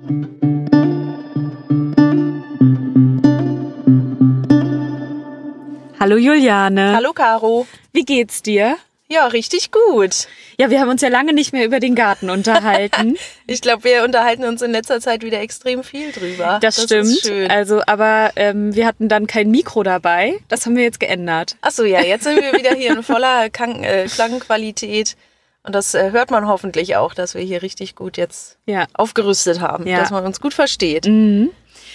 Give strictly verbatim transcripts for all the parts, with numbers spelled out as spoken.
Hallo Juliane. Hallo Caro. Wie geht's dir? Ja, richtig gut. Ja, wir haben uns ja lange nicht mehr über den Garten unterhalten. Ich glaube, wir unterhalten uns in letzter Zeit wieder extrem viel drüber. Das, das stimmt. Ist schön. Also, aber ähm, wir hatten dann kein Mikro dabei. Das haben wir jetzt geändert. Ach so, ja, jetzt sind wir wieder hier in voller Klang, äh, Klangqualität. Und das äh, hört man hoffentlich auch, dass wir hier richtig gut jetzt ja. aufgerüstet haben, ja. dass man uns gut versteht. Mhm.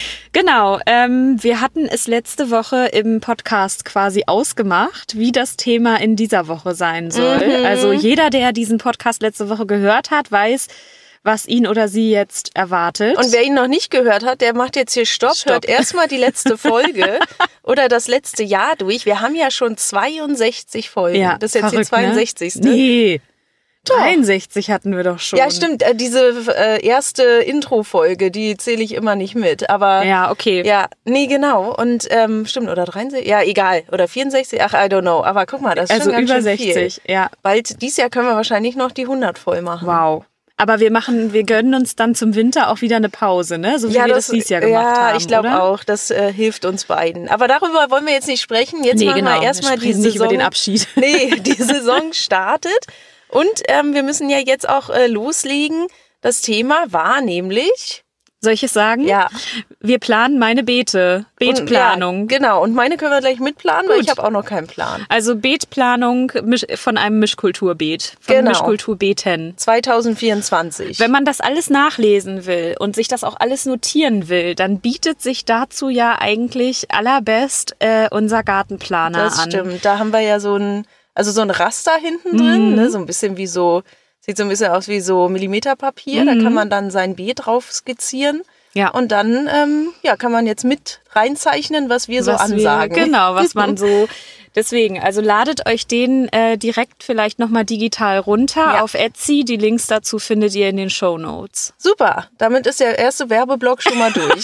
Genau, ähm, wir hatten es letzte Woche im Podcast quasi ausgemacht, wie das Thema in dieser Woche sein soll. Mhm. Also jeder, der diesen Podcast letzte Woche gehört hat, weiß, was ihn oder sie jetzt erwartet. Und wer ihn noch nicht gehört hat, der macht jetzt hier Stopp, Stopp. hört erstmal die letzte Folge oder das letzte Jahr durch. Wir haben ja schon zweiundsechzig Folgen. Ja, das ist jetzt verrückt, die zweiundsechzigste. Ne? Nee. dreiundsechzig hatten wir doch schon. Ja, stimmt. Diese äh, erste Intro-Folge, die zähle ich immer nicht mit. Aber ja, okay. Ja, nee, genau. Und ähm, stimmt, oder dreiundsechzig? Ja, egal. Oder vierundsechzig? Ach, I don't know. Aber guck mal, das ist also schon ganz über schön sechzig, viel. Ja. Bald, dieses Jahr können wir wahrscheinlich noch die hundert voll machen. Wow. Aber wir machen, wir gönnen uns dann zum Winter auch wieder eine Pause, ne? So wie ja, wir das, das dieses Jahr gemacht ja, haben. Ja, ich glaube oder? auch. Das äh, hilft uns beiden. Aber darüber wollen wir jetzt nicht sprechen. Jetzt nee, machen genau. wir erstmal die Saison. Nicht über den Abschied. Nee, die Saison startet. Und ähm, wir müssen ja jetzt auch äh, loslegen. Das Thema war nämlich... Soll ich es sagen? Ja. Wir planen meine Beete. Beetplanung. Und, ja, genau. Und meine können wir gleich mitplanen, Gut. weil ich habe auch noch keinen Plan. Also Beetplanung von einem Mischkulturbeet. Von genau. Mischkulturbeeten. zwanzig vierundzwanzig. Wenn man das alles nachlesen will und sich das auch alles notieren will, dann bietet sich dazu ja eigentlich allerbest äh, unser Gartenplaner das an. Das stimmt. Da haben wir ja so ein, also so ein Raster hinten drin, mhm. ne? So ein bisschen wie so... Sieht so ein bisschen aus wie so Millimeterpapier. Mhm. Da kann man dann sein Beet drauf skizzieren. Ja. Und dann ähm, ja, kann man jetzt mit reinzeichnen, was wir so was ansagen. Wir, genau, was man so... Deswegen, also ladet euch den äh, direkt vielleicht nochmal digital runter ja. auf Etsy. Die Links dazu findet ihr in den Shownotes. Super, damit ist der erste Werbeblock schon mal durch.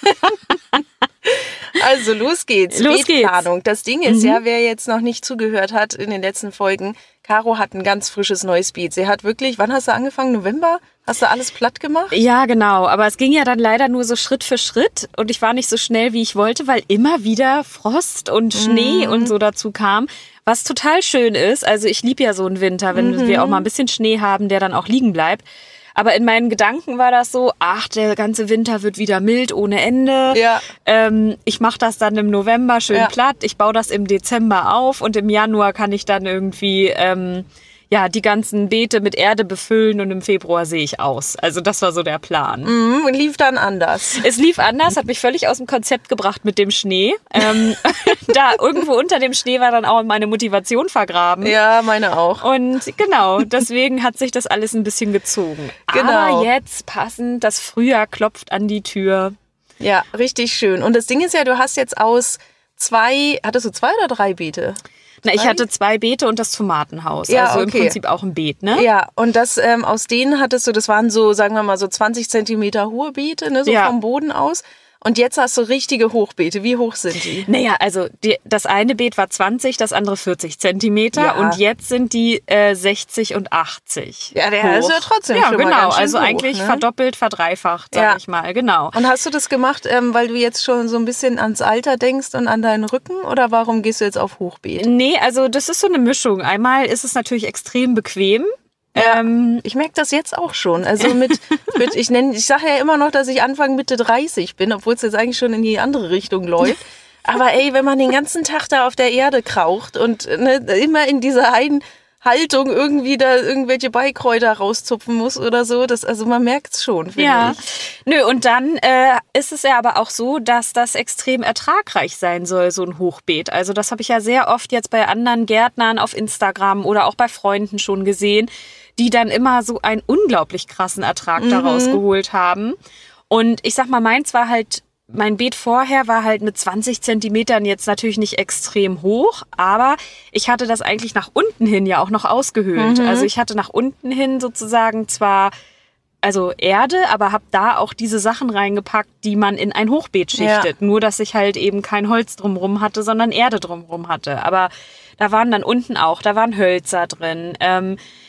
Also los geht's. Los Beetplanung. geht's. Das Ding ist mhm. ja, wer jetzt noch nicht zugehört hat in den letzten Folgen, Caro hat ein ganz frisches neues Beet. Sie hat wirklich, wann hast du angefangen? November? Hast du alles platt gemacht? Ja, genau. Aber es ging ja dann leider nur so Schritt für Schritt. Und ich war nicht so schnell, wie ich wollte, weil immer wieder Frost und Schnee mhm. und so dazu kam. Was total schön ist. Also ich liebe ja so einen Winter, wenn mhm. wir auch mal ein bisschen Schnee haben, der dann auch liegen bleibt. Aber in meinen Gedanken war das so, ach, der ganze Winter wird wieder mild ohne Ende. Ja. Ähm, ich mache das dann im November schön ja. platt. Ich baue das im Dezember auf und im Januar kann ich dann irgendwie ähm, ja die ganzen Beete mit Erde befüllen und im Februar sehe ich aus. Also das war so der Plan. Mhm, und lief dann anders. Es lief anders, hat mich völlig aus dem Konzept gebracht mit dem Schnee. Ähm, da irgendwo unter dem Schnee war dann auch meine Motivation vergraben. Ja, meine auch. Und genau, deswegen hat sich das alles ein bisschen gezogen. Genau. Aber jetzt passend, das Frühjahr klopft an die Tür. Ja, richtig schön. Und das Ding ist ja, du hast jetzt aus zwei, hattest du zwei oder drei Beete? Na, ich hatte zwei Beete und das Tomatenhaus. Ja, also okay. im Prinzip auch ein Beet, ne? Ja, und das ähm, aus denen hattest du, das waren so, sagen wir mal, so zwanzig Zentimeter hohe Beete, ne, so ja. vom Boden aus. Und jetzt hast du richtige Hochbeete. Wie hoch sind die? Naja, also die, das eine Beet war zwanzig, das andere vierzig Zentimeter. Ja. Und jetzt sind die äh, sechzig und achtzig. Ja, der hoch. ist ja trotzdem ja, schon genau. mal ganz schön Also hoch, eigentlich ne? verdoppelt, verdreifacht, sag ja. ich mal. Genau. Und hast du das gemacht, ähm, weil du jetzt schon so ein bisschen ans Alter denkst und an deinen Rücken? Oder warum gehst du jetzt auf Hochbeet? Nee, also das ist so eine Mischung. Einmal ist es natürlich extrem bequem. Ja, ähm, ich merke das jetzt auch schon. Also mit, mit ich nenne, ich sage ja immer noch, dass ich Anfang Mitte dreißig bin, obwohl es jetzt eigentlich schon in die andere Richtung läuft. Aber ey, wenn man den ganzen Tag da auf der Erde kraucht und ne, immer in dieser einen Haltung irgendwie da irgendwelche Beikräuter rauszupfen muss oder so, das, also man merkt es schon, finde ja. ich. Nö, und dann äh, ist es ja aber auch so, dass das extrem ertragreich sein soll, so ein Hochbeet. Also das habe ich ja sehr oft jetzt bei anderen Gärtnern auf Instagram oder auch bei Freunden schon gesehen, die dann immer so einen unglaublich krassen Ertrag Mhm. daraus geholt haben. Und ich sag mal, meins war halt, mein Beet vorher war halt mit zwanzig Zentimetern jetzt natürlich nicht extrem hoch, aber ich hatte das eigentlich nach unten hin ja auch noch ausgehöhlt. Mhm. Also ich hatte nach unten hin sozusagen zwar also Erde, aber habe da auch diese Sachen reingepackt, die man in ein Hochbeet schichtet. Ja. Nur, dass ich halt eben kein Holz drumrum hatte, sondern Erde drumrum hatte. Aber da waren dann unten auch, da waren Hölzer drin. Ähm,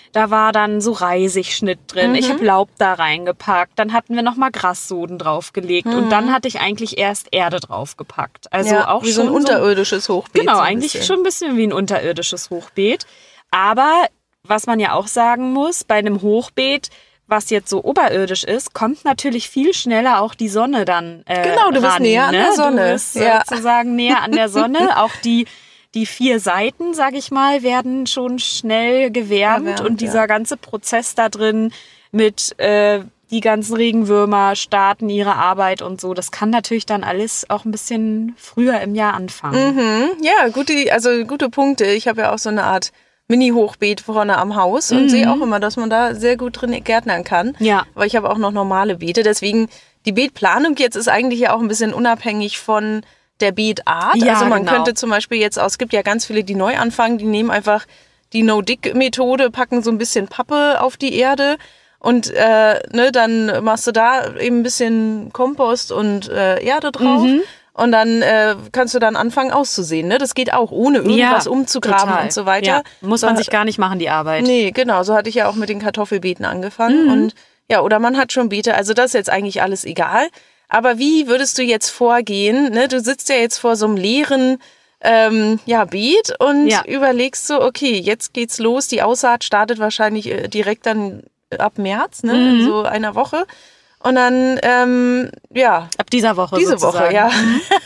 Da war dann so Reisigschnitt drin. Mhm. Ich habe Laub da reingepackt. Dann hatten wir nochmal Grassoden draufgelegt. Mhm. Und dann hatte ich eigentlich erst Erde draufgepackt. Also ja, auch wie schon so ein unterirdisches Hochbeet. Genau, so eigentlich bisschen. schon ein bisschen wie ein unterirdisches Hochbeet. Aber was man ja auch sagen muss, bei einem Hochbeet, was jetzt so oberirdisch ist, kommt natürlich viel schneller auch die Sonne dann äh, Genau, du bist ran, näher an ne? der Sonne. Du bist ja. sozusagen näher an der Sonne. Auch die, die vier Seiten, sag ich mal, werden schon schnell gewärmt. Erwärmt, und dieser ja. ganze Prozess da drin mit äh, die ganzen Regenwürmer starten ihre Arbeit und so, das kann natürlich dann alles auch ein bisschen früher im Jahr anfangen. Mhm. Ja, gute, also gute Punkte. Ich habe ja auch so eine Art Mini-Hochbeet vorne am Haus und mhm. sehe auch immer, dass man da sehr gut drin gärtnern kann. Ja. Aber ich habe auch noch normale Beete. Deswegen, die Beetplanung jetzt ist eigentlich ja auch ein bisschen unabhängig von der Beetart. Ja, also man genau. könnte zum Beispiel jetzt, es gibt ja ganz viele, die neu anfangen, die nehmen einfach die No-Dick-Methode, packen so ein bisschen Pappe auf die Erde und äh, ne, dann machst du da eben ein bisschen Kompost und äh, Erde drauf. Mhm. Und dann äh, kannst du dann anfangen auszusehen. Ne? Das geht auch, ohne irgendwas ja, umzugraben total. und so weiter. Ja. Muss man so, sich gar nicht machen, die Arbeit. Nee, genau. So hatte ich ja auch mit den Kartoffelbeeten angefangen. Mhm. Und ja, oder man hat schon Beete. Also das ist jetzt eigentlich alles egal. Aber wie würdest du jetzt vorgehen? Ne? Du sitzt ja jetzt vor so einem leeren ähm, ja, Beet und ja. überlegst so, okay, jetzt geht's los. Die Aussaat startet wahrscheinlich äh, direkt dann ab März, ne? Mhm. In so einer Woche. Und dann, ähm, ja. Ab dieser Woche Diese sozusagen. Woche, ja.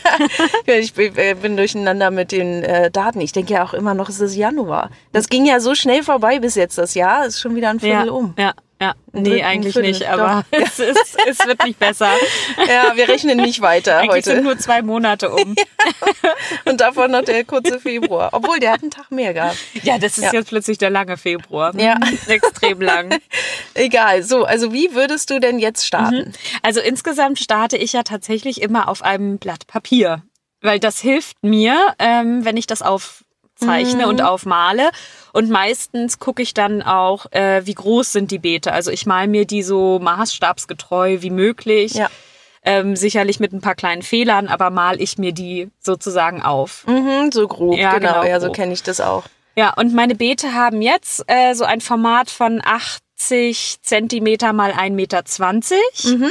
ja ich bin durcheinander mit den äh, Daten. Ich denke ja auch immer noch, es ist Januar. Das ging ja so schnell vorbei bis jetzt das Jahr. Ist schon wieder ein Viertel ja, um. Ja, ja. Nee, eigentlich Viertel, nicht, aber es, ist, es wird nicht besser. Ja, wir rechnen nicht weiter eigentlich heute. sind nur zwei Monate um. Ja. Und davon noch der kurze Februar. Obwohl, der hat einen Tag mehr gehabt. Ja, das ist ja. jetzt plötzlich der lange Februar. Ja. Extrem lang. Egal. So, also wie würdest du denn jetzt starten? Also insgesamt starte ich ja tatsächlich immer auf einem Blatt Papier. Weil das hilft mir, ähm, wenn ich das aufzeichne mhm. und aufmale. Und meistens gucke ich dann auch, äh, wie groß sind die Beete. Also ich male mir die so maßstabsgetreu wie möglich. Ja. Ähm, sicherlich mit ein paar kleinen Fehlern, aber male ich mir die sozusagen auf. Mhm, so grob, ja, genau. genau. Ja, so kenne ich das auch. Ja, und meine Beete haben jetzt äh, so ein Format von achtzig Zentimeter mal ein Meter zwanzig. Mhm.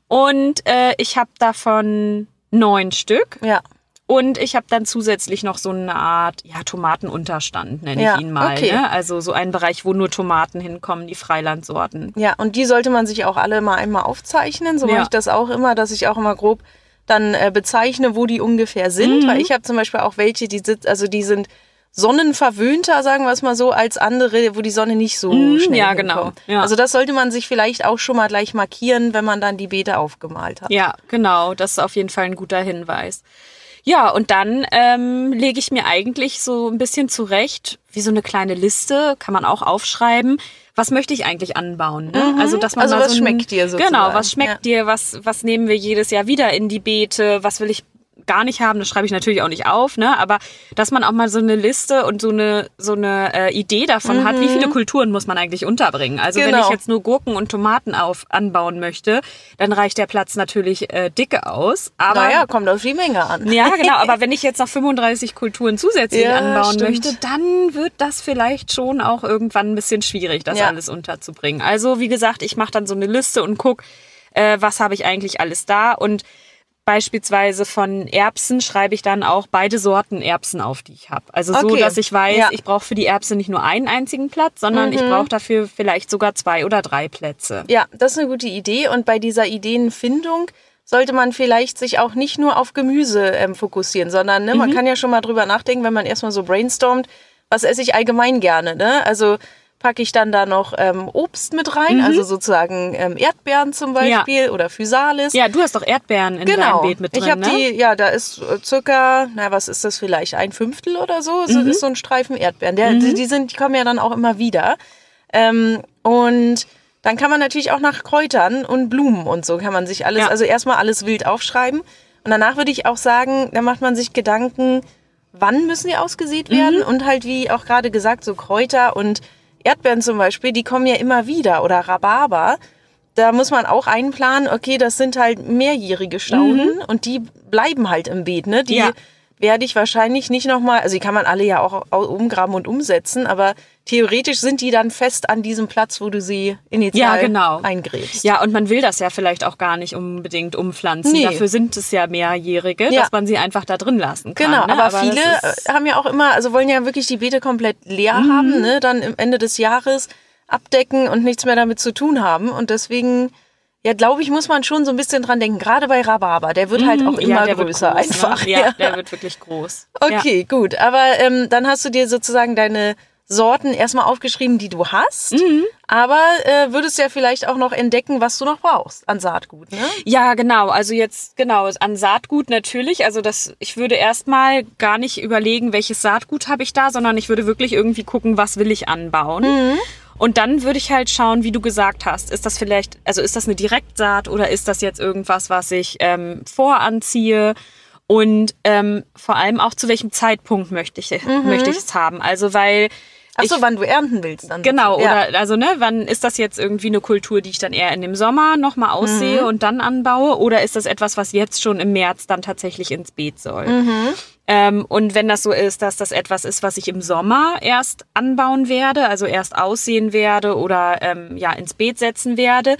Und äh, ich habe davon neun Stück. Ja. Und ich habe dann zusätzlich noch so eine Art ja, Tomatenunterstand, nenne ja, ich ihn mal. Okay. Ne? Also so ein Bereich, wo nur Tomaten hinkommen, die Freilandsorten. Ja, und die sollte man sich auch alle mal einmal aufzeichnen. So ja. mache ich das auch immer, dass ich auch immer grob dann äh, bezeichne, wo die ungefähr sind. Mhm. Weil ich habe zum Beispiel auch welche, die, sit- also die sind sonnenverwöhnter, sagen wir es mal so, als andere, wo die Sonne nicht so mhm, schnell ja, hinkommt. Genau. Ja. Also das sollte man sich vielleicht auch schon mal gleich markieren, wenn man dann die Beete aufgemalt hat. Ja, genau. Das ist auf jeden Fall ein guter Hinweis. Ja, und dann ähm, lege ich mir eigentlich so ein bisschen zurecht, wie so eine kleine Liste, kann man auch aufschreiben. Was möchte ich eigentlich anbauen? Ne? Mhm. Also, dass man also mal was so ein, schmeckt dir sozusagen? Genau, was schmeckt ja. dir? Was, was nehmen wir jedes Jahr wieder in die Beete? Was will ich gar nicht haben? Das schreibe ich natürlich auch nicht auf, ne? Aber dass man auch mal so eine Liste und so eine so eine äh, Idee davon mhm. hat, wie viele Kulturen muss man eigentlich unterbringen? Also genau. wenn ich jetzt nur Gurken und Tomaten auf anbauen möchte, dann reicht der Platz natürlich äh, dicke aus. Aber naja, kommt auf die Menge an. Ja, genau. Aber wenn ich jetzt noch fünfunddreißig Kulturen zusätzlich ja, anbauen stimmt. möchte, dann wird das vielleicht schon auch irgendwann ein bisschen schwierig, das ja. alles unterzubringen. Also wie gesagt, ich mache dann so eine Liste und gucke, äh, was habe ich eigentlich alles da. Und beispielsweise von Erbsen schreibe ich dann auch beide Sorten Erbsen auf, die ich habe. Also so, okay. dass ich weiß, ja. ich brauche für die Erbse nicht nur einen einzigen Platz, sondern mhm. ich brauche dafür vielleicht sogar zwei oder drei Plätze. Ja, das ist eine gute Idee. Und bei dieser Ideenfindung sollte man vielleicht sich auch nicht nur auf Gemüse ähm, fokussieren, sondern ne, mhm. man kann ja schon mal drüber nachdenken, wenn man erstmal so brainstormt, was esse ich allgemein gerne. Ne? Also packe ich dann da noch ähm, Obst mit rein, mhm. also sozusagen ähm, Erdbeeren zum Beispiel ja. oder Physalis. Ja, du hast doch Erdbeeren in genau. deinem Beet mit drin, ich habe ne? die, ja, da ist äh, circa, na was ist das vielleicht, ein Fünftel oder so, so Mhm. ist so ein Streifen Erdbeeren. Der, Mhm. die, die, sind, die kommen ja dann auch immer wieder. Ähm, und dann kann man natürlich auch nach Kräutern und Blumen und so kann man sich alles, Ja. also erstmal alles wild aufschreiben. Und danach würde ich auch sagen, da macht man sich Gedanken, wann müssen die ausgesät werden? Mhm. Und halt, wie auch gerade gesagt, so Kräuter und Erdbeeren zum Beispiel, die kommen ja immer wieder. Oder Rhabarber. Da muss man auch einplanen, okay, das sind halt mehrjährige Stauden Mhm. und die bleiben halt im Beet. Ne? Die Ja. werde ich wahrscheinlich nicht nochmal, also die kann man alle ja auch umgraben und umsetzen, aber theoretisch sind die dann fest an diesem Platz, wo du sie initial ja, genau. eingräbst. Ja, und man will das ja vielleicht auch gar nicht unbedingt umpflanzen. Nee. Dafür sind es ja mehrjährige, ja. dass man sie einfach da drin lassen kann. Genau, ne? aber, aber viele haben ja auch immer, also wollen ja wirklich die Beete komplett leer mhm. haben, ne? Dann am Ende des Jahres abdecken und nichts mehr damit zu tun haben. Und deswegen, ja, glaube ich, muss man schon so ein bisschen dran denken. Gerade bei Rhabarber, der wird halt auch immer ja, größer groß, einfach. Ne? Ja, ja, der wird wirklich groß. Okay, ja. gut. Aber ähm, dann hast du dir sozusagen deine Sorten erstmal aufgeschrieben, die du hast. Mhm. Aber äh, würdest ja vielleicht auch noch entdecken, was du noch brauchst an Saatgut, ne? Ja, genau. Also jetzt, genau, an Saatgut natürlich. Also das, ich würde erstmal gar nicht überlegen, welches Saatgut habe ich da, sondern ich würde wirklich irgendwie gucken, was will ich anbauen. Mhm. Und dann würde ich halt schauen, wie du gesagt hast, ist das vielleicht, also ist das eine Direktsaat oder ist das jetzt irgendwas, was ich ähm, voranziehe? Und ähm, vor allem auch, zu welchem Zeitpunkt möchte ich, mhm. möchte ich es haben? Also weil Ach so, ich, wann du ernten willst dann. Genau, ja. oder also ne, wann ist das jetzt irgendwie eine Kultur, die ich dann eher in dem Sommer nochmal aussehe mhm. und dann anbaue? Oder ist das etwas, was jetzt schon im März dann tatsächlich ins Beet soll? Mhm. Ähm, und wenn das so ist, dass das etwas ist, was ich im Sommer erst anbauen werde, also erst aussehen werde oder ähm, ja ins Beet setzen werde,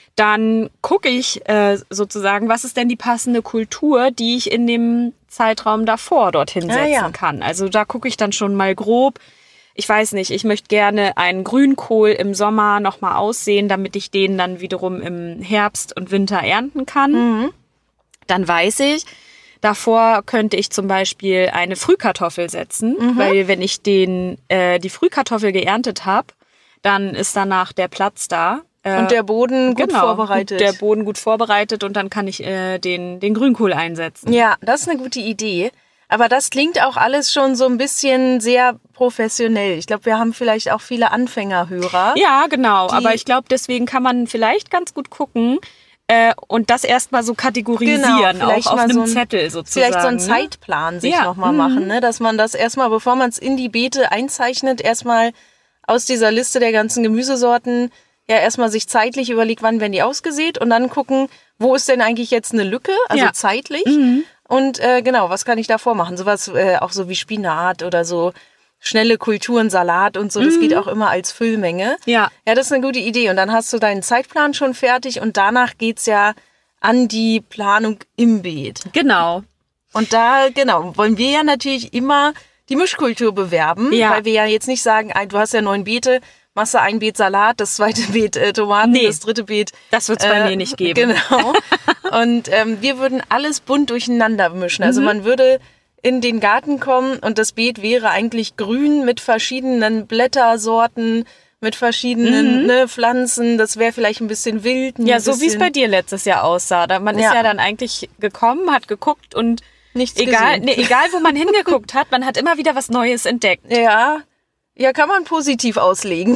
dann gucke ich äh, sozusagen, was ist denn die passende Kultur, die ich in dem Zeitraum davor dorthin setzen ah, ja. kann. Also da gucke ich dann schon mal grob. Ich weiß nicht, ich möchte gerne einen Grünkohl im Sommer nochmal aussehen, damit ich den dann wiederum im Herbst und Winter ernten kann. Mhm. Dann weiß ich, davor könnte ich zum Beispiel eine Frühkartoffel setzen, mhm. weil wenn ich den äh, die Frühkartoffel geerntet habe, dann ist danach der Platz da. Äh, und der Boden gut genau, vorbereitet. Der Boden gut vorbereitet und dann kann ich äh, den, den Grünkohl einsetzen. Ja, das ist eine gute Idee. Aber das klingt auch alles schon so ein bisschen sehr professionell. Ich glaube, wir haben vielleicht auch viele Anfängerhörer. Ja, genau. Aber ich glaube, deswegen kann man vielleicht ganz gut gucken äh, und das erstmal so kategorisieren, genau, auch auf einem so ein, Zettel sozusagen. Vielleicht so einen Zeitplan sich ja. nochmal mhm. machen, ne? Dass man das erstmal, bevor man es in die Beete einzeichnet, erstmal aus dieser Liste der ganzen Gemüsesorten ja erstmal sich zeitlich überlegt, wann werden die ausgesät und dann gucken, wo ist denn eigentlich jetzt eine Lücke, also ja. zeitlich. Mhm. Und äh, genau, was kann ich da vormachen? Sowas äh, auch so wie Spinat oder so schnelle Kulturen, Salat und so. Das mhm. geht auch immer als Füllmenge. Ja. Ja, das ist eine gute Idee. Und dann hast du deinen Zeitplan schon fertig und danach geht's ja an die Planung im Beet. Genau. Und da, genau, wollen wir ja natürlich immer die Mischkultur bewerben, ja. weil wir ja jetzt nicht sagen, du hast ja neun Beete, machst du ein Beet Salat, das zweite Beet äh, Tomaten, nee, das dritte Beet. Das wird's äh, bei mir nicht geben. Genau. Und ähm, wir würden alles bunt durcheinander mischen. Also mhm. man würde in den Garten kommen und das Beet wäre eigentlich grün mit verschiedenen Blättersorten, mit verschiedenen mhm. ne, Pflanzen. Das wäre vielleicht ein bisschen wild. Ein ja, so bisschen, wie es bei dir letztes Jahr aussah. Man ist ja. ja dann eigentlich gekommen, hat geguckt und nichts egal, gesehen. Nee, egal, wo man hingeguckt hat, man hat immer wieder was Neues entdeckt. Ja. Ja, kann man positiv auslegen.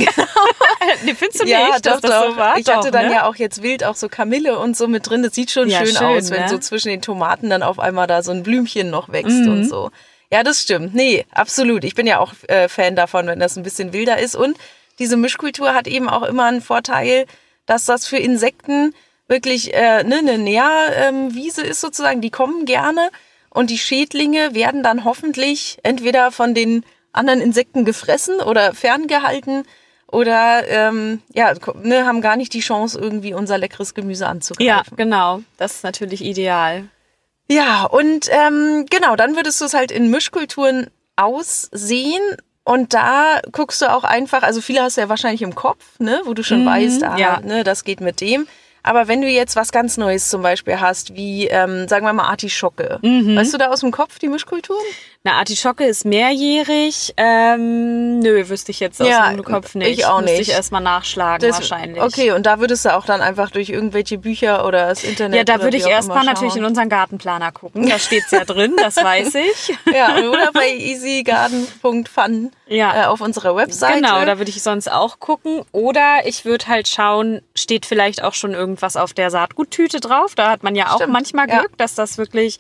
Nee, findest du nicht, ja, dass doch, das doch. so war? Ich doch, hatte dann ne? ja auch jetzt wild auch so Kamille und so mit drin. Das sieht schon ja, schön, schön aus, wenn ne? so zwischen den Tomaten dann auf einmal da so ein Blümchen noch wächst mhm. und so. Ja, das stimmt. Nee, absolut. Ich bin ja auch äh, Fan davon, wenn das ein bisschen wilder ist. Und diese Mischkultur hat eben auch immer einen Vorteil, dass das für Insekten wirklich äh, ne, eine Nährwiese ähm, ist sozusagen. Die kommen gerne und die Schädlinge werden dann hoffentlich entweder von den anderen Insekten gefressen oder ferngehalten oder ähm, ja, ne, haben gar nicht die Chance, irgendwie unser leckeres Gemüse anzugreifen. Ja, genau. Das ist natürlich ideal. Ja, und ähm, genau, dann würdest du es halt in Mischkulturen aussehen und da guckst du auch einfach, also viele hast du ja wahrscheinlich im Kopf, ne, wo du schon mhm, weißt, ah, ja. ne, das geht mit dem. Aber wenn du jetzt was ganz Neues zum Beispiel hast, wie, ähm, sagen wir mal, Artischocke, mhm. weißt du da aus dem Kopf die Mischkulturen? Na, Artischocke ist mehrjährig. Ähm, nö, wüsste ich jetzt aus ja, dem Kopf nicht. Ich auch nicht. Müsste ich erstmal nachschlagen das, wahrscheinlich. Okay, und da würdest du auch dann einfach durch irgendwelche Bücher oder das Internet. Ja, da würde ich erstmal natürlich in unseren Gartenplaner gucken. Da steht's ja drin, das weiß ich. Ja, oder bei easygarden punkt fun ja. äh, auf unserer Webseite. Genau, da würde ich sonst auch gucken. Oder ich würde halt schauen, steht vielleicht auch schon irgendwas auf der Saatguttüte drauf. Da hat man ja auch Stimmt. manchmal Glück, ja. dass das wirklich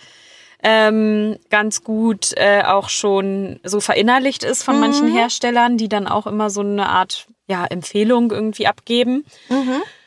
ähm, ganz gut äh, auch schon so verinnerlicht ist von mhm. manchen Herstellern, die dann auch immer so eine Art ja, Empfehlung irgendwie abgeben. Mhm.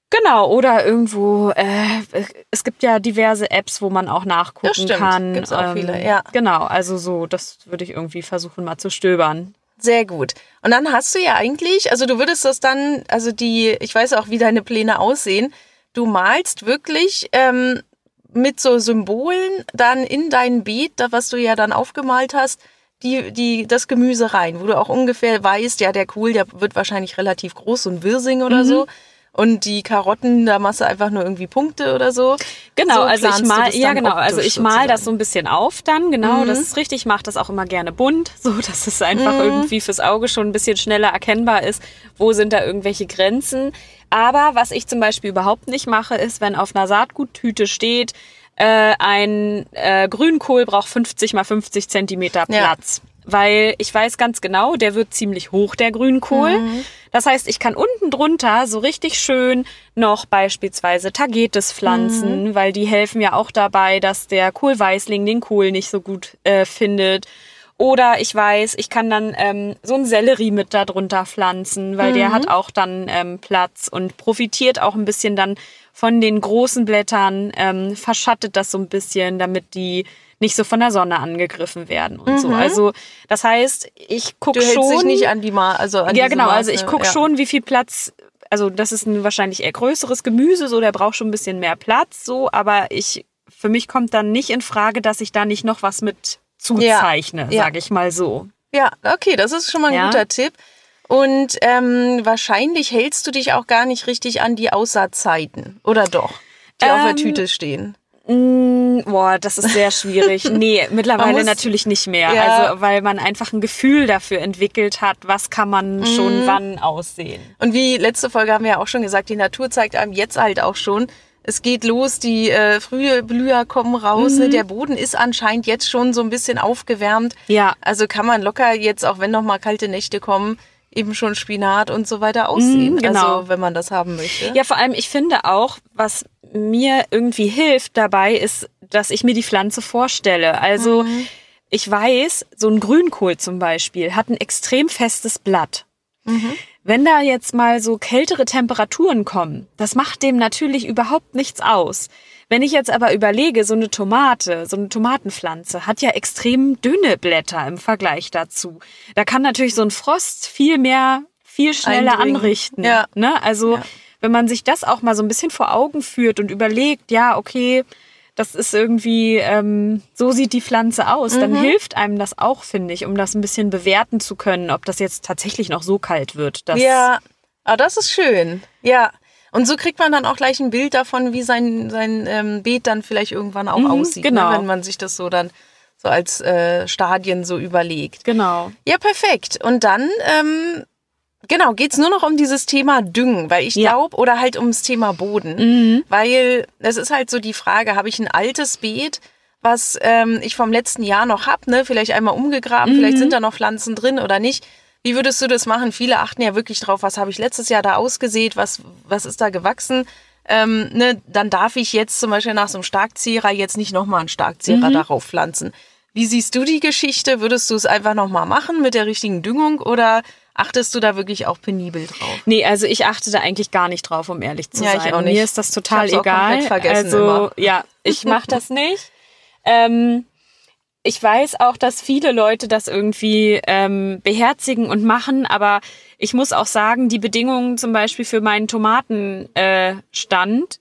Genau, oder irgendwo, äh, es gibt ja diverse Apps, wo man auch nachgucken Das stimmt. kann. Gibt's auch viele, ja. Genau, also so, das würde ich irgendwie versuchen mal zu stöbern. Sehr gut. Und dann hast du ja eigentlich, also du würdest das dann, also die, ich weiß auch, wie deine Pläne aussehen, du malst wirklich ähm, mit so Symbolen dann in dein Beet, da was du ja dann aufgemalt hast, die, die, das Gemüse rein, wo du auch ungefähr weißt, ja, der Kohl, der wird wahrscheinlich relativ groß, so ein Wirsing oder Mhm. so. Und die Karotten, da machst du einfach nur irgendwie Punkte oder so. Genau, so also ich planst du mal, das ja dann genau, also optisch ich mal sozusagen. das so ein bisschen auf dann, genau, Mhm. das ist richtig, ich mache das auch immer gerne bunt, so dass es einfach Mhm. irgendwie fürs Auge schon ein bisschen schneller erkennbar ist, wo sind da irgendwelche Grenzen. Aber was ich zum Beispiel überhaupt nicht mache, ist, wenn auf einer Saatguttüte steht, äh, ein äh, Grünkohl braucht fünfzig mal fünfzig Zentimeter Ja. Platz. Weil ich weiß ganz genau, der wird ziemlich hoch, der Grünkohl. Mhm. Das heißt, ich kann unten drunter so richtig schön noch beispielsweise Tagetes pflanzen, Mhm. weil die helfen ja auch dabei, dass der Kohlweißling den Kohl nicht so gut äh, findet. Oder ich weiß, ich kann dann ähm, so einen Sellerie mit da drunter pflanzen, weil der Mhm. hat auch dann ähm, Platz und profitiert auch ein bisschen dann von den großen Blättern, ähm, verschattet das so ein bisschen, damit die nicht so von der Sonne angegriffen werden und so. Mhm. Also das heißt, ich gucke Du schon... hältst dich nicht an die Ma also an Ja, diese genau. Also Maße, ich gucke ja. schon, wie viel Platz, also das ist ein wahrscheinlich eher größeres Gemüse, so der braucht schon ein bisschen mehr Platz, so, aber ich, für mich kommt dann nicht in Frage, dass ich da nicht noch was mit zuzeichne, Ja. sage ich mal so. Ja, okay, das ist schon mal ein Ja. guter Tipp. Und ähm, wahrscheinlich hältst du dich auch gar nicht richtig an die Aussaatzeiten, oder doch? Die auf der Ähm, Tüte stehen. Mm, boah, das ist sehr schwierig. Nee, mittlerweile muss- natürlich nicht mehr. Ja. Also, weil man einfach ein Gefühl dafür entwickelt hat, was kann man Mhm. schon wann aussehen. Und wie letzte Folge haben wir ja auch schon gesagt, die Natur zeigt einem jetzt halt auch schon, es geht los, die äh, frühe Blüher kommen raus. Mhm. Ne? Der Boden ist anscheinend jetzt schon so ein bisschen aufgewärmt. Ja. Also kann man locker jetzt, auch wenn noch mal kalte Nächte kommen, eben schon Spinat und so weiter aussehen. Mhm, genau. Also wenn man das haben möchte. Ja, vor allem, ich finde auch, was mir irgendwie hilft dabei, ist, dass ich mir die Pflanze vorstelle. Also Mhm. ich weiß, so ein Grünkohl zum Beispiel hat ein extrem festes Blatt. Mhm. Wenn da jetzt mal so kältere Temperaturen kommen, das macht dem natürlich überhaupt nichts aus. Wenn ich jetzt aber überlege, so eine Tomate, so eine Tomatenpflanze hat ja extrem dünne Blätter im Vergleich dazu. Da kann natürlich so ein Frost viel mehr, viel schneller Eindringen. anrichten. Ja. Ne? Also Ja. wenn man sich das auch mal so ein bisschen vor Augen führt und überlegt, ja, okay, das ist irgendwie, ähm, so sieht die Pflanze aus, dann Mhm. hilft einem das auch, finde ich, um das ein bisschen bewerten zu können, ob das jetzt tatsächlich noch so kalt wird. Dass Ja, ah, das ist schön. Ja. Und so kriegt man dann auch gleich ein Bild davon, wie sein, sein ähm, Beet dann vielleicht irgendwann auch Mhm, aussieht, genau. ne? Wenn man sich das so dann so als äh, Stadien so überlegt. Genau. Ja, perfekt. Und dann, ähm, genau, geht's nur noch um dieses Thema Düngen, weil ich Ja. glaube, oder halt ums Thema Boden. Mhm. Weil es ist halt so die Frage, habe ich ein altes Beet, was ähm, ich vom letzten Jahr noch hab, ne? Vielleicht einmal umgegraben, Mhm. vielleicht sind da noch Pflanzen drin oder nicht. Wie würdest du das machen? Viele achten ja wirklich drauf, was habe ich letztes Jahr da ausgesät, was, was ist da gewachsen. Ähm, ne? Dann darf ich jetzt zum Beispiel nach so einem Starkzehrer jetzt nicht nochmal einen Starkzehrer Mhm. darauf pflanzen. Wie siehst du die Geschichte? Würdest du es einfach nochmal machen mit der richtigen Düngung oder achtest du da wirklich auch penibel drauf? Nee, also ich achte da eigentlich gar nicht drauf, um ehrlich zu Ja, ich sein. auch nicht. Mir ist das total Ich hab's auch egal. komplett vergessen also immer. ja, ich mache das nicht. ähm, ich weiß auch, dass viele Leute das irgendwie ähm, beherzigen und machen, aber ich muss auch sagen, die Bedingungen zum Beispiel für meinen Tomatenstand, äh, Stand,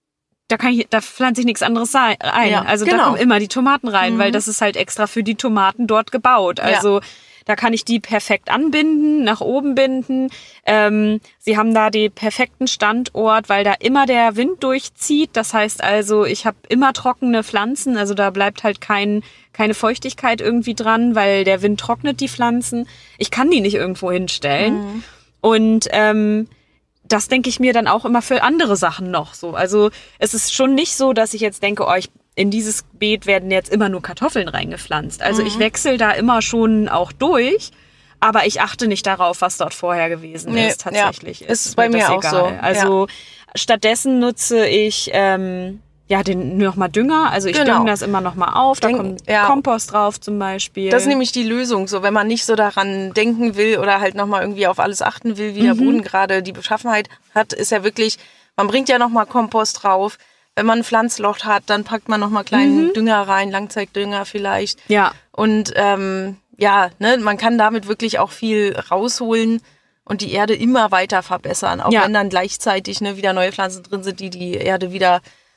da kann ich, da pflanze ich nichts anderes ein. Ja, also genau. da kommen immer die Tomaten rein, Mhm. weil das ist halt extra für die Tomaten dort gebaut. Also da kann ich die perfekt anbinden, nach oben binden. Ähm, sie haben da den perfekten Standort, weil da immer der Wind durchzieht. Das heißt also, ich habe immer trockene Pflanzen. Also da bleibt halt kein, keine Feuchtigkeit irgendwie dran, weil der Wind trocknet die Pflanzen. Ich kann die nicht irgendwo hinstellen. Mhm. Und ähm, das denke ich mir dann auch immer für andere Sachen noch so. Also es ist schon nicht so, dass ich jetzt denke, oh, ich, in dieses Beet werden jetzt immer nur Kartoffeln reingepflanzt. Also Mhm. ich wechsle da immer schon auch durch, aber ich achte nicht darauf, was dort vorher gewesen Nee, ist tatsächlich. ja, ist bei mir das auch egal. so, Also stattdessen nutze ich ähm, ja den nochmal Dünger. Also ich Genau. dünge das immer nochmal auf. Da Denk- kommt ja. Kompost drauf zum Beispiel. Das ist nämlich die Lösung, so wenn man nicht so daran denken will oder halt nochmal irgendwie auf alles achten will, wie der Mhm. Boden gerade die Beschaffenheit hat, ist ja wirklich, Man bringt ja nochmal Kompost drauf. Wenn man ein Pflanzloch hat, dann packt man nochmal kleinen mhm. Dünger rein, Langzeitdünger vielleicht. Ja. Und ähm, ja, ne, man kann damit wirklich auch viel rausholen und die Erde immer weiter verbessern. Auch ja. wenn dann gleichzeitig ne, wieder neue Pflanzen drin sind, die die Erde wieder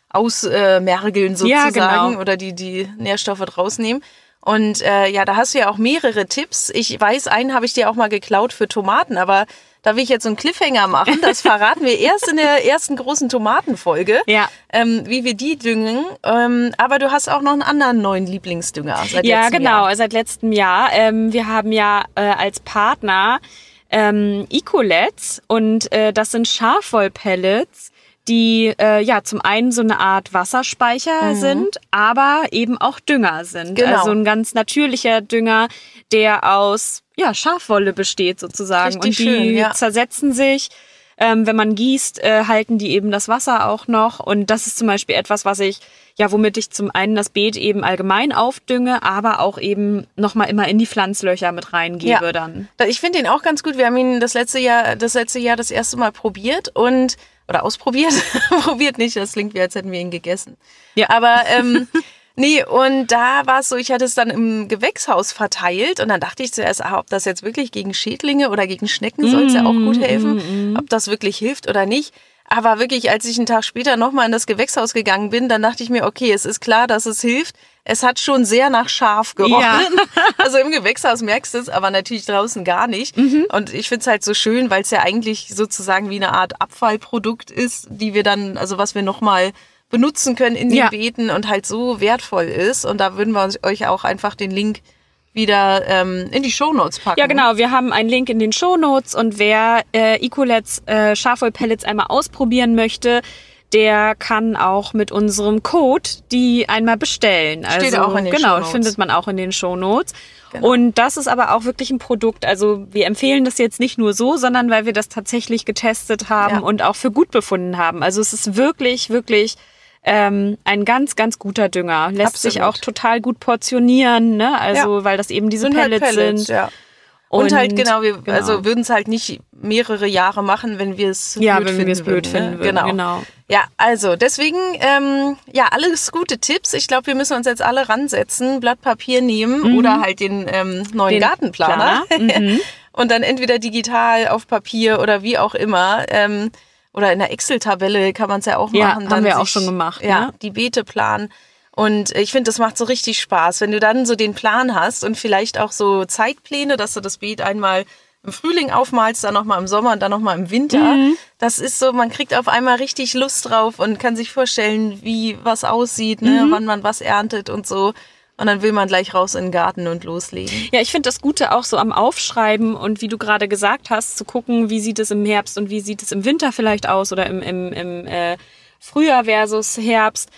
ausmergeln sozusagen ja, genau. oder die die Nährstoffe draus nehmen. Und äh, ja, da hast du ja auch mehrere Tipps. Ich weiß, einen habe ich dir auch mal geklaut für Tomaten, aber da will ich jetzt so einen Cliffhanger machen. Das verraten wir erst in der ersten großen Tomatenfolge, ja. ähm, wie wir die düngen. Ähm, aber du hast auch noch einen anderen neuen Lieblingsdünger seit ja, letztem genau, Jahr. seit letztem Jahr. Ähm, wir haben ja äh, als Partner ähm, Ecolets und äh, das sind Schafwollpellets, die äh, ja zum einen so eine Art Wasserspeicher mhm. sind, aber eben auch Dünger sind. Genau. Also ein ganz natürlicher Dünger, der aus ja, Schafwolle besteht sozusagen. Richtig und die schön, ja. zersetzen sich. Ähm, wenn man gießt, äh, halten die eben das Wasser auch noch. Und das ist zum Beispiel etwas, was ich, ja, womit ich zum einen das Beet eben allgemein aufdünge, aber auch eben nochmal immer in die Pflanzlöcher mit reingebe ja. dann. Ich finde den auch ganz gut. Wir haben ihn das letzte Jahr, das letzte Jahr das erste Mal probiert und oder ausprobiert. Probiert nicht, das klingt wie, als hätten wir ihn gegessen. Ja. Aber ähm, nee, und da war es so, ich hatte es dann im Gewächshaus verteilt und dann dachte ich zuerst, ah, ob das jetzt wirklich gegen Schädlinge oder gegen Schnecken soll es ja auch gut helfen, mm, ob das wirklich hilft oder nicht. Aber wirklich, als ich einen Tag später nochmal in das Gewächshaus gegangen bin, dann dachte ich mir, okay, es ist klar, dass es hilft. Es hat schon sehr nach Schaf gerochen. Ja. Also im Gewächshaus merkst du es, aber natürlich draußen gar nicht. Mhm. Und ich finde es halt so schön, weil es ja eigentlich sozusagen wie eine Art Abfallprodukt ist, die wir dann, also was wir nochmal benutzen können in den ja. Beeten und halt so wertvoll ist. Und da würden wir euch auch einfach den Link wieder ähm, in die Shownotes packen. Ja, genau. Wir haben einen Link in den Shownotes und wer äh, Ecolets äh, Schafwollpellets einmal ausprobieren möchte, der kann auch mit unserem Code die einmal bestellen. Steht also, auch in den genau, Shownotes. findet man auch in den Shownotes. Genau. Und das ist aber auch wirklich ein Produkt. Also wir empfehlen das jetzt nicht nur so, sondern weil wir das tatsächlich getestet haben ja. und auch für gut befunden haben. Also es ist wirklich, wirklich Ähm, ein ganz, ganz guter Dünger. Lässt Absolut. sich auch total gut portionieren, ne? Also, ja. weil das eben diese sind Pellets, halt Pellets sind. Ja. Und, und halt, genau, wir genau. also würden es halt nicht mehrere Jahre machen, wenn wir es ja, blöd wenn finden wir es blöd würden, finden ne? würden. Genau. genau. Ja, also deswegen, ähm, ja, alles gute Tipps. Ich glaube, wir müssen uns jetzt alle ransetzen, Blatt Papier nehmen mhm. oder halt den ähm, neuen den Gartenplaner. Mhm. Und dann entweder digital auf Papier oder wie auch immer. Ähm, Oder in der Excel-Tabelle kann man es ja auch ja, machen. haben dann wir sich, auch schon gemacht. Ja, ne? die Beete planen. Und ich finde, das macht so richtig Spaß, wenn du dann so den Plan hast und vielleicht auch so Zeitpläne, dass du das Beet einmal im Frühling aufmalst, dann nochmal im Sommer und dann nochmal im Winter. Mhm. Das ist so, man kriegt auf einmal richtig Lust drauf und kann sich vorstellen, wie was aussieht, ne? Mhm. wann man was erntet und so. Und dann will man gleich raus in den Garten und loslegen. Ja, ich finde das Gute auch so am Aufschreiben und wie du gerade gesagt hast, zu gucken, wie sieht es im Herbst und wie sieht es im Winter vielleicht aus oder im, im, im äh, Frühjahr versus Herbst.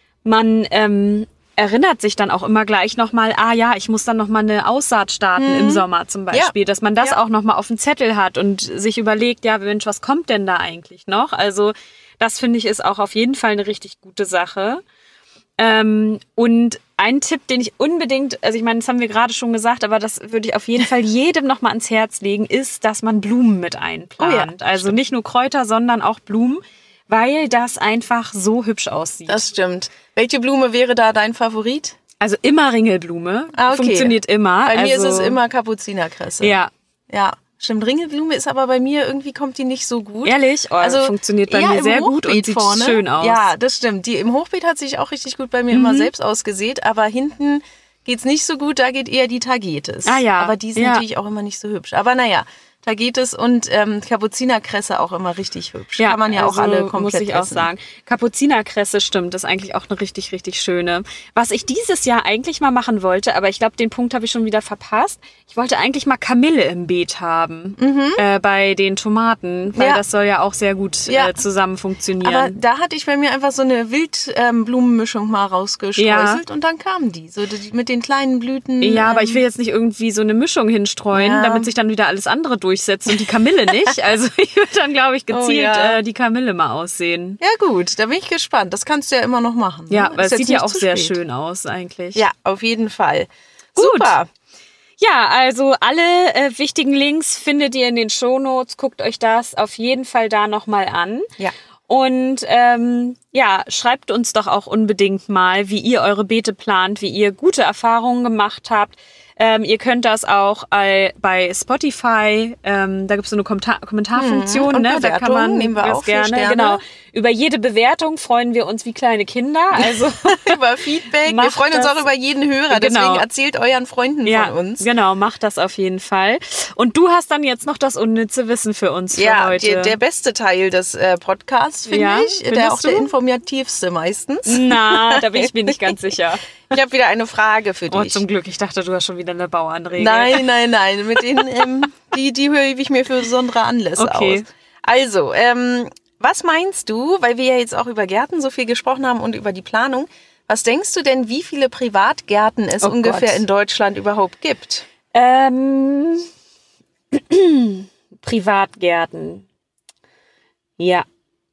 Man ähm, erinnert sich dann auch immer gleich nochmal, ah ja, ich muss dann nochmal eine Aussaat starten mhm. im Sommer zum Beispiel, ja. dass man das ja. auch nochmal auf dem Zettel hat und sich überlegt, ja Mensch, was kommt denn da eigentlich noch? Also das finde ich ist auch auf jeden Fall eine richtig gute Sache. Ähm, und ein Tipp, den ich unbedingt, also ich meine, das haben wir gerade schon gesagt, aber das würde ich auf jeden Fall jedem noch mal ans Herz legen, ist, dass man Blumen mit einplant. Oh ja, also stimmt. Nicht nur Kräuter, sondern auch Blumen, weil das einfach so hübsch aussieht. Das stimmt. Welche Blume wäre da dein Favorit? Also immer Ringelblume. Ah, okay. Funktioniert immer. Bei mir also, ist es immer Kapuzinerkresse. Ja. Ja. Stimmt, Ringelblume ist aber bei mir, irgendwie kommt die nicht so gut. Ehrlich? Oh, also funktioniert bei mir sehr gut und sieht vorne. Schön aus. Ja, das stimmt. Die im Hochbeet hat sich auch richtig gut bei mir mhm. immer selbst ausgesät, aber hinten geht's nicht so gut, da geht eher die Tagetes. Ah ja. Aber die sind ja. natürlich auch immer nicht so hübsch. Aber naja, Tagetes und ähm, Kapuzinerkresse auch immer richtig hübsch. Ja, kann man ja also auch alle komplett muss ich auch essen. sagen. Kapuzinerkresse stimmt, ist eigentlich auch eine richtig, richtig schöne. Was ich dieses Jahr eigentlich mal machen wollte, aber ich glaube, den Punkt habe ich schon wieder verpasst. Ich wollte eigentlich mal Kamille im Beet haben mhm. äh, bei den Tomaten, weil ja. das soll ja auch sehr gut ja. äh, zusammen funktionieren. Aber da hatte ich bei mir einfach so eine Wildblumenmischung ähm, mal rausgestreuselt ja. und dann kamen die, so die, mit den kleinen Blüten. Ja, ähm, aber ich will jetzt nicht irgendwie so eine Mischung hinstreuen, ja. damit sich dann wieder alles andere durchsetzt und die Kamille nicht. Also ich würde dann, glaube ich, gezielt oh, ja. äh, die Kamille mal aussehen. Ja gut, da bin ich gespannt. Das kannst du ja immer noch machen. Ne? Ja, weil es sieht ja auch sehr spät. Schön aus eigentlich. Ja, auf jeden Fall. Gut. Super. Ja, also alle äh, wichtigen Links findet ihr in den Shownotes. Guckt euch das auf jeden Fall da nochmal an. Ja. Und ähm, ja, schreibt uns doch auch unbedingt mal, wie ihr eure Beete plant, wie ihr gute Erfahrungen gemacht habt. Ähm, ihr könnt das auch äh, bei Spotify, ähm, da gibt es so eine Kommentar Kommentarfunktion, hm, ne? Da kann man nehmen wir das auch gerne. Sterne. Genau. Über jede Bewertung freuen wir uns wie kleine Kinder. Also über Feedback. Wir freuen uns das. auch über jeden Hörer. Genau. Deswegen erzählt euren Freunden ja, von uns. Genau, macht das auf jeden Fall. Und du hast dann jetzt noch das unnütze Wissen für uns für ja, heute. Der, der beste Teil des äh, Podcasts, finde ja, ich. Der auch du? Der informativste meistens. Na, da bin ich mir nicht ganz sicher. Ich habe wieder eine Frage für dich. Oh, zum Glück. Ich dachte, du hast schon wieder eine Bauernregel. Nein, nein, nein. Mit denen, ähm, die, die höre ich mir für besondere Anlässe okay. aus. Also, ähm, was meinst du, weil wir ja jetzt auch über Gärten so viel gesprochen haben und über die Planung, was denkst du denn, wie viele Privatgärten es oh ungefähr Gott. in Deutschland überhaupt gibt? Ähm, Privatgärten. Ja.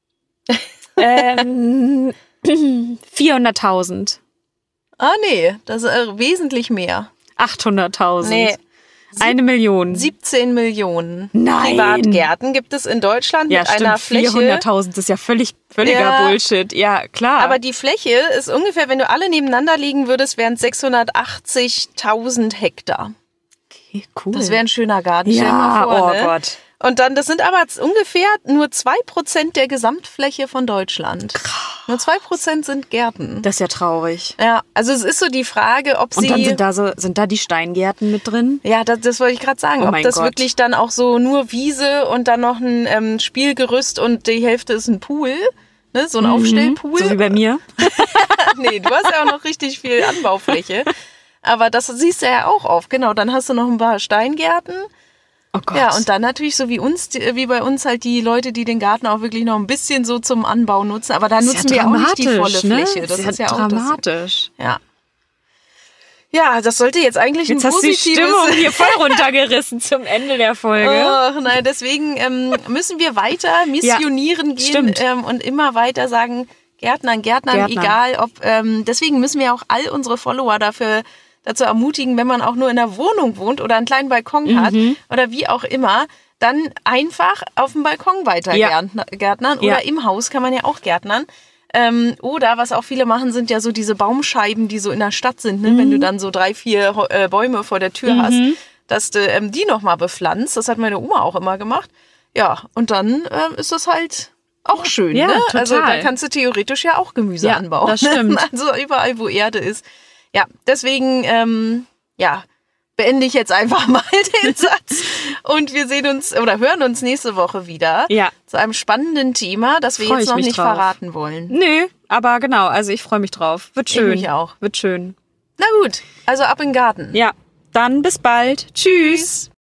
ähm, vierhunderttausend. Ah, nee, das ist äh, wesentlich mehr. achthunderttausend. Nee. Eine Million. siebzehn Millionen Nein. Privatgärten gibt es in Deutschland ja, mit stimmt. einer Fläche. vierhunderttausend ist ja völlig, völliger ja. Bullshit. Ja, klar. Aber die Fläche ist ungefähr, wenn du alle nebeneinander liegen würdest, wären es sechshundertachtzigtausend Hektar. Okay, cool. Das wäre ein schöner Garten. Ja, Stell mal vor, oh ne? Gott. Und dann, das sind aber ungefähr nur zwei Prozent der Gesamtfläche von Deutschland. Krass. Nur zwei Prozent sind Gärten. Das ist ja traurig. Ja, also es ist so die Frage, ob sie... Und dann sind da, so, sind da die Steingärten mit drin? Ja, das, das wollte ich gerade sagen. Oh ob das Gott. wirklich dann auch so nur Wiese und dann noch ein ähm, Spielgerüst und die Hälfte ist ein Pool, ne? So ein mhm. Aufstellpool. So wie bei mir. Nee, du hast ja auch noch richtig viel Anbaufläche. Aber das siehst du ja auch auf. Genau, dann hast du noch ein paar Steingärten. Oh Gott. Ja, und dann natürlich so wie uns, wie bei uns halt die Leute, die den Garten auch wirklich noch ein bisschen so zum Anbau nutzen. Aber da nutzen ja wir auch nicht die volle ne? Fläche. Das, das ist ja, ja auch dramatisch. Das, ja. Ja, das sollte jetzt eigentlich jetzt ein positives... Jetzt hast du die Stimmung hier voll runtergerissen zum Ende der Folge. Oh, nein, deswegen ähm, müssen wir weiter missionieren ja, gehen ähm, und immer weiter sagen, Gärtnern, Gärtnern, Gärtner. egal ob... Ähm, deswegen müssen wir auch all unsere Follower dafür... dazu ermutigen, wenn man auch nur in einer Wohnung wohnt oder einen kleinen Balkon mhm. hat oder wie auch immer, dann einfach auf dem Balkon weiter ja. gärtnern oder ja. im Haus kann man ja auch gärtnern. Ähm, oder was auch viele machen, sind ja so diese Baumscheiben, die so in der Stadt sind, ne? Mhm. Wenn du dann so drei, vier äh, Bäume vor der Tür mhm. hast, dass du ähm, die nochmal bepflanzt. Das hat meine Oma auch immer gemacht. Ja, und dann ähm, ist das halt... auch schön, ja, ne? Total. Also da kannst du theoretisch ja auch Gemüse ja, anbauen. Das stimmt. Also überall, wo Erde ist. Ja, deswegen, ähm, ja, beende ich jetzt einfach mal den Satz. Und wir sehen uns oder hören uns nächste Woche wieder ja. zu einem spannenden Thema, das wir freu jetzt noch nicht drauf. verraten wollen. Nö, aber genau, also ich freue mich drauf. Wird schön. Ich mich auch. Wird schön. Na gut, also ab in den Garten. Ja, dann bis bald. Tschüss.